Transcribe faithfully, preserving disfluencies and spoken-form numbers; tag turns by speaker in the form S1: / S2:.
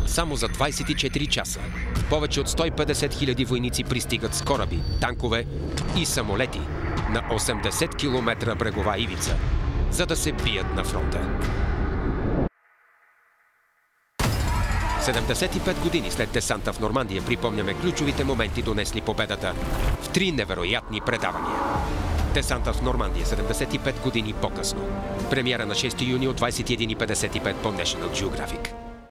S1: Само за двадесет и четири часа повече от сто и петдесет хиляди войници пристигат с кораби, танкове и самолети на осемдесет километра брегова ивица, за да се бият на фронта. седемдесет и пет години след десанта в Нормандия припомняме ключовите моменти, донесли победата в три невероятни предавания. Десанта в Нормандия седемдесет и пет години по-късно. Премиера на шести юни от двадесет и една и петдесет и пет по National Geographic.